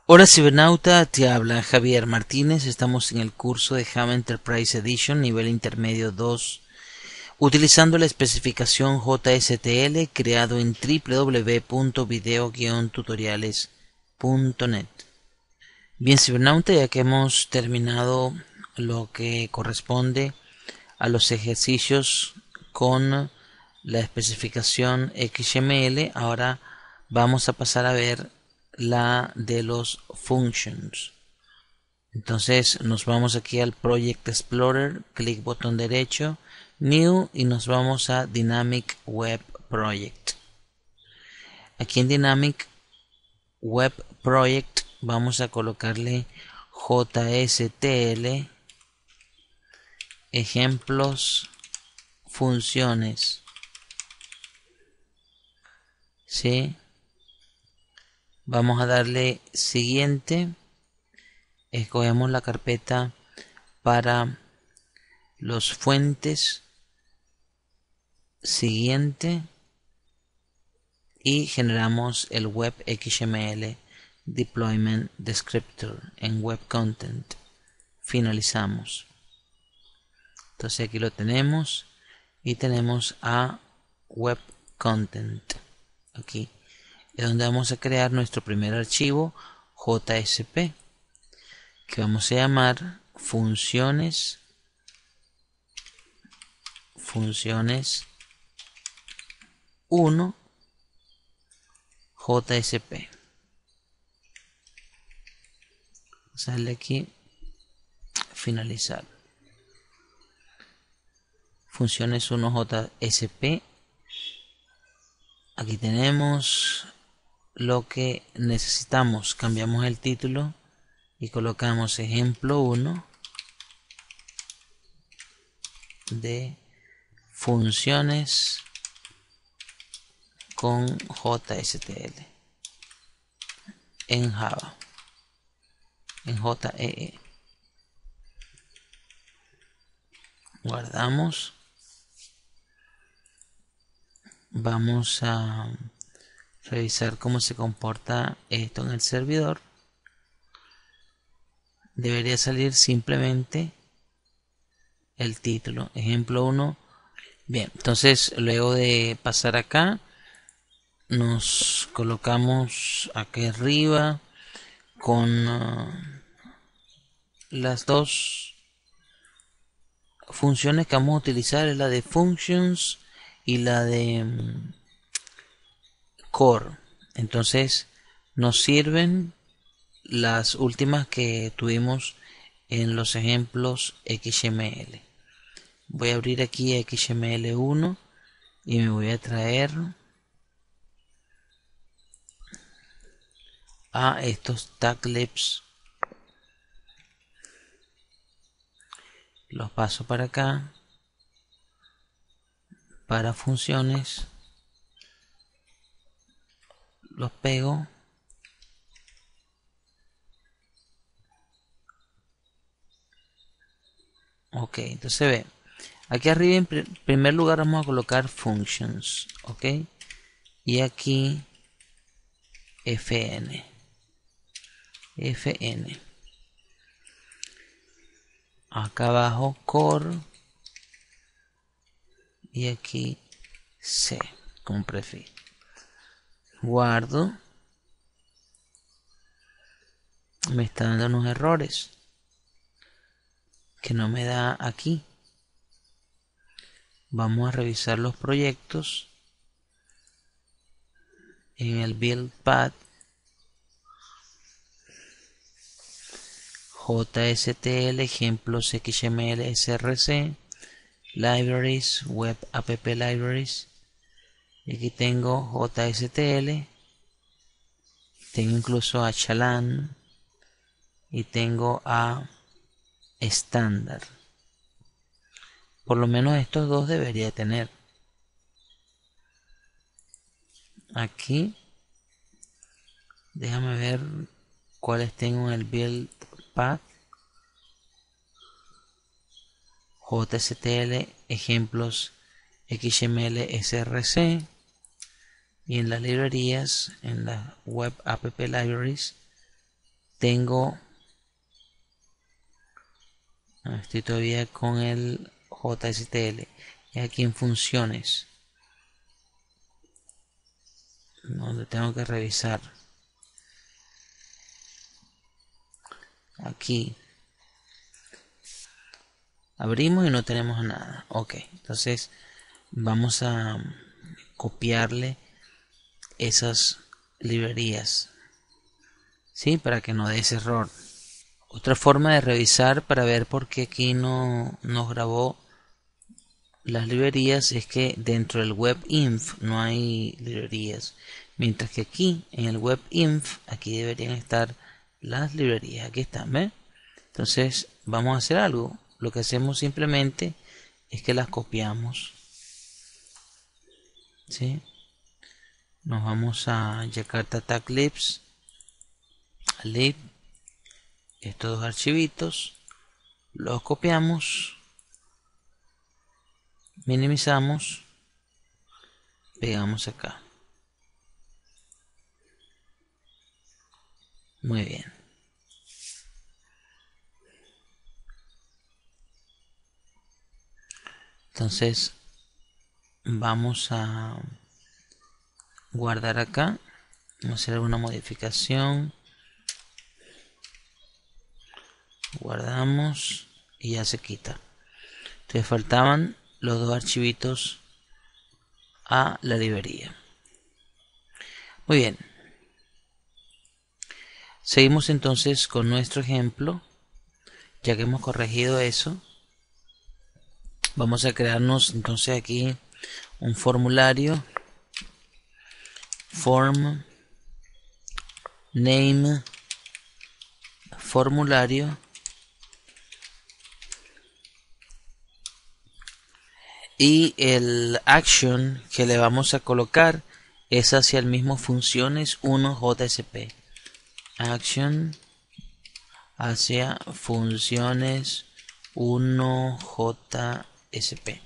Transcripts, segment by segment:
Hola cibernauta, te habla Javier Martínez. Estamos en el curso de Java Enterprise Edition nivel intermedio 2, utilizando la especificación JSTL creado en www.video-tutoriales.net. Bien cibernauta, ya que hemos terminado lo que corresponde a los ejercicios con la especificación XML, ahora vamos a pasar a ver la de los functions. Entonces nos vamos aquí al Project Explorer, clic botón derecho, New, y nos vamos a Dynamic Web Project. Aquí en Dynamic Web Project vamos a colocarle JSTL ejemplos funciones. ¿Sí? Vamos a darle siguiente. Escogemos la carpeta para los fuentes, siguiente, y generamos el web XML deployment descriptor en web content. Finalizamos. Entonces aquí lo tenemos y tenemos a web content. Aquí es donde vamos a crear nuestro primer archivo JSP, que vamos a llamar funciones 1 JSP. Sale aquí finalizar. Funciones 1 JSP. Aquí tenemos lo que necesitamos. Cambiamos el título y colocamos ejemplo 1 de funciones con JSTL en Java, en JEE. Guardamos. Vamos a revisar cómo se comporta esto en el servidor. Debería salir simplemente el título, ejemplo 1. Bien, entonces luego de pasar acá, nos colocamos aquí arriba con las dos funciones que vamos a utilizar, es la de functions y la de core. Entonces nos sirven las últimas que tuvimos en los ejemplos XML. Voy a abrir aquí XML1 y me voy a traer a estos taglibs. Los paso para acá, para funciones, los pego. Ok, entonces ve, aquí arriba en primer lugar vamos a colocar functions, ok, y aquí fn, acá abajo core y aquí c como prefiero. Guardo. Me está dando unos errores que no me da aquí. Vamos a revisar los proyectos en el build path, JSTL, ejemplos XML, SRC, libraries, web app libraries. Y aquí tengo JSTL, tengo incluso a Chalan y tengo a estándar. Por lo menos estos dos debería tener. Aquí déjame ver cuáles tengo en el build path. JSTL, ejemplos XML, SRC, y en las librerías, en las web app libraries, tengo, estoy todavía con el JSTL, y aquí en funciones, donde tengo que revisar. Aquí abrimos y no tenemos nada. Ok, entonces vamos a copiarle esas librerías, ¿sí? Para que no dé ese error. Otra forma de revisar para ver por qué aquí no nos grabó las librerías es que dentro del webinf no hay librerías, mientras que aquí en el webinf aquí deberían estar las librerías. Aquí están, ¿ves? Entonces vamos a hacer algo. Lo que hacemos simplemente es que las copiamos, ¿sí? Nos vamos a Jakarta Tag Libs, lib, estos dos archivitos, los copiamos, minimizamos, pegamos acá. Muy bien. Entonces vamos a guardar acá, vamos a hacer alguna modificación, guardamos y ya se quita. Entonces faltaban los dos archivitos a la librería. Muy bien, seguimos entonces con nuestro ejemplo. Ya que hemos corregido eso, vamos a crearnos entonces aquí un formulario, form name formulario, y el action que le vamos a colocar es hacia el mismo funciones 1JSP. Action hacia funciones 1JSP.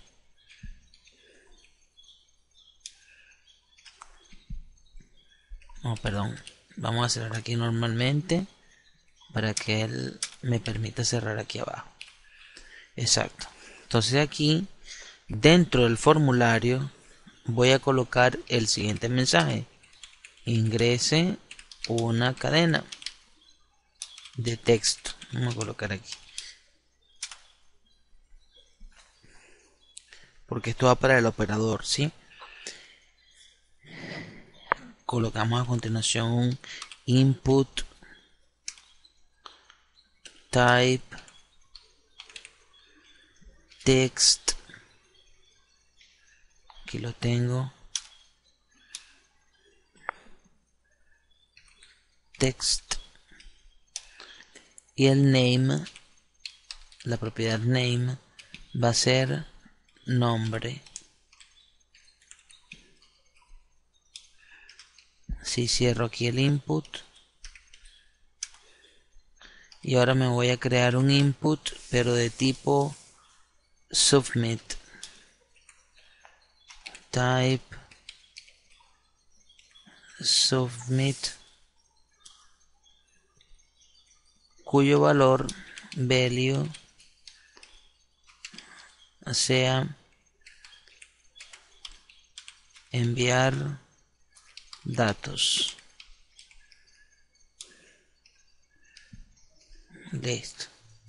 No, perdón. Vamos a cerrar aquí normalmente para que él me permita cerrar aquí abajo. Exacto. Entonces aquí dentro del formulario voy a colocar el siguiente mensaje: ingrese una cadena de texto. Vamos a colocar aquí, porque esto va para el operador, ¿sí? Colocamos a continuación un input type text. Aquí lo tengo. Text. Y el name, la propiedad name, va a ser nombre. Si cierro aquí el input, y ahora me voy a crear un input pero de tipo submit, type submit, cuyo valor value sea enviar datos. Listo.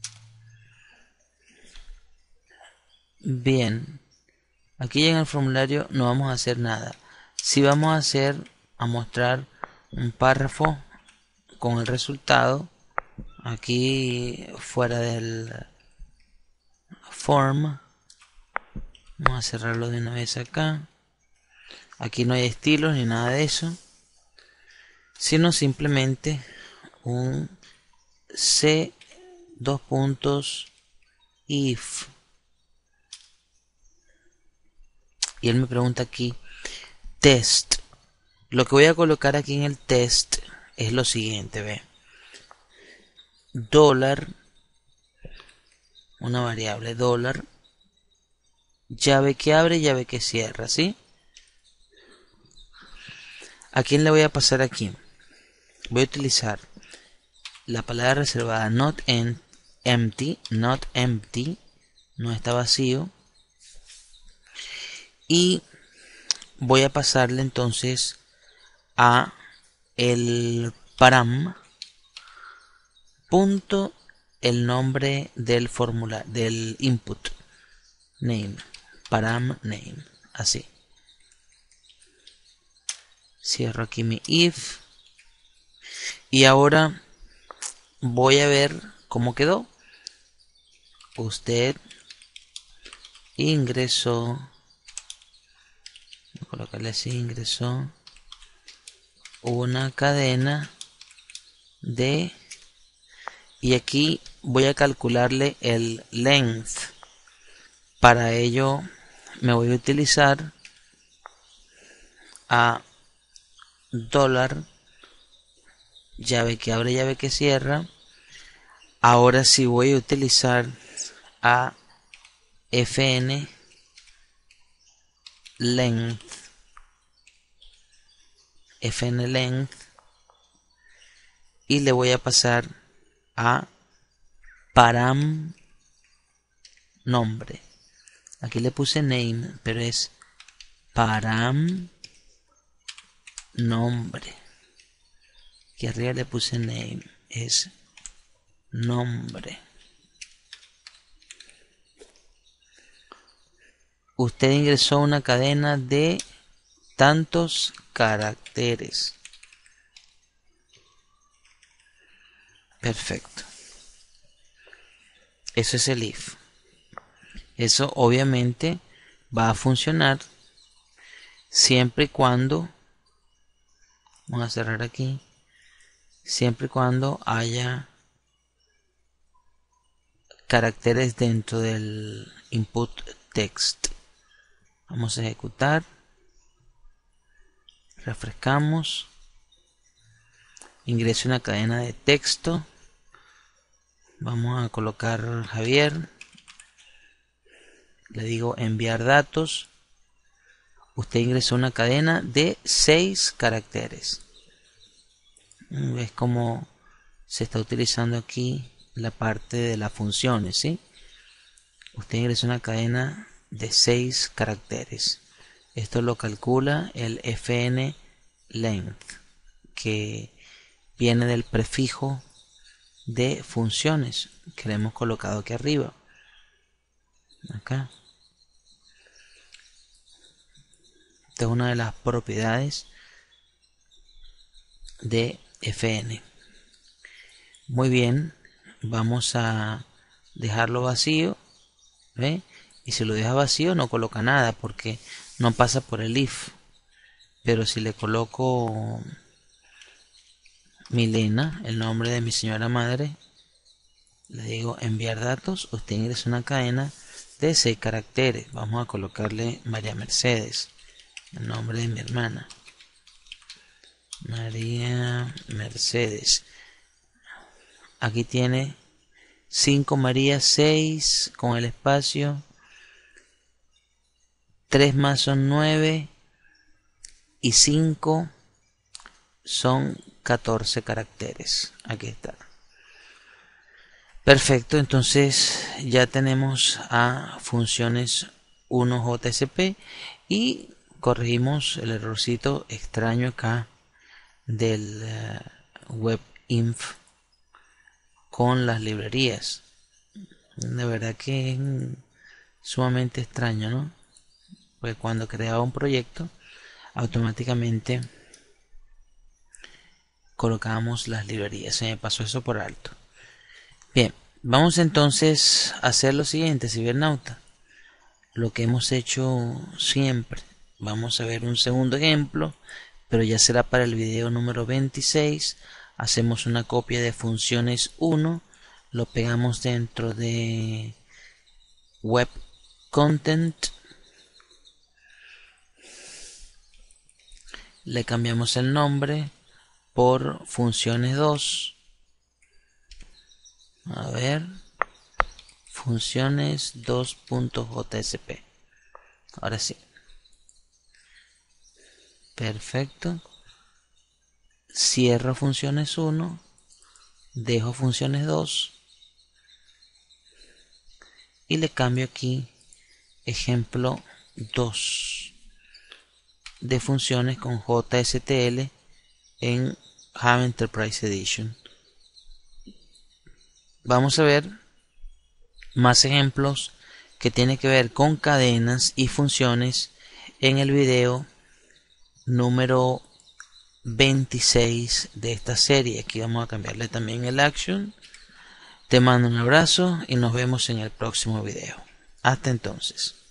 Bien, aquí en el formulario no vamos a hacer nada. Si vamos a mostrar un párrafo con el resultado aquí fuera del form. Vamos a cerrarlo de una vez acá. Aquí no hay estilos ni nada de eso, sino simplemente un C dos puntos if. Y él me pregunta aquí test. Lo que voy a colocar aquí en el test es lo siguiente, ve. Dólar, una variable dólar, llave que abre, llave que cierra, ¿sí? ¿A quién le voy a pasar aquí? Voy a utilizar la palabra reservada empty, no está vacío, y voy a pasarle entonces a el param punto el nombre del formulario del input name, param name, así. Cierro aquí mi if y ahora voy a ver cómo quedó. Usted ingresó, voy a colocarle así, ingresó una cadena de, y aquí voy a calcularle el length. Para ello me voy a utilizar a dólar, llave que abre, llave que cierra. Ahora sí voy a utilizar a fn length, y le voy a pasar a param nombre. Aquí le puse name, pero es param nombre. Aquí arriba le puse name, es nombre. Usted ingresó una cadena de tantos caracteres. Perfecto. Eso es el if. Eso obviamente va a funcionar siempre y cuando, vamos a cerrar aquí, siempre y cuando haya caracteres dentro del input text. Vamos a ejecutar, refrescamos, ingreso una cadena de texto, vamos a colocar Javier, le digo enviar datos. Usted ingresó una cadena de 6 caracteres. ¿Ves cómo se está utilizando aquí la parte de las funciones? ¿Sí? Usted ingresó una cadena de 6 caracteres. Esto lo calcula el fn length, que viene del prefijo de funciones que le hemos colocado aquí arriba. Acá. Esta es una de las propiedades de fn. Muy bien, vamos a dejarlo vacío, ¿ve? Y si lo deja vacío no coloca nada porque no pasa por el if. Pero si le coloco Milena, el nombre de mi señora madre, le digo enviar datos, usted ingresa una cadena de 6 caracteres. Vamos a colocarle María Mercedes, el nombre de mi hermana. María Mercedes. Aquí tiene 5 María, 6 con el espacio, 3 más son 9 y 5 son 14 caracteres. Aquí está. Perfecto, entonces ya tenemos a funciones 1 JSP y corregimos el errorcito extraño acá del webinf con las librerías. De verdad que es sumamente extraño, ¿no? Porque cuando creaba un proyecto automáticamente colocábamos las librerías. Se me pasó eso por alto. Bien, vamos entonces a hacer lo siguiente, cibernauta. Lo que hemos hecho siempre. Vamos a ver un segundo ejemplo, pero ya será para el video número 26. Hacemos una copia de funciones 1, lo pegamos dentro de web content, le cambiamos el nombre por funciones 2. A ver, funciones 2.jsp. Ahora sí. Perfecto. Cierro funciones 1. dejo funciones 2 y le cambio aquí ejemplo 2 de funciones con JSTL en Java Enterprise Edition. Vamos a ver más ejemplos que tienen que ver con cadenas y funciones en el video número 26 de esta serie. Aquí vamos a cambiarle también el action. Te mando un abrazo y nos vemos en el próximo video. Hasta entonces.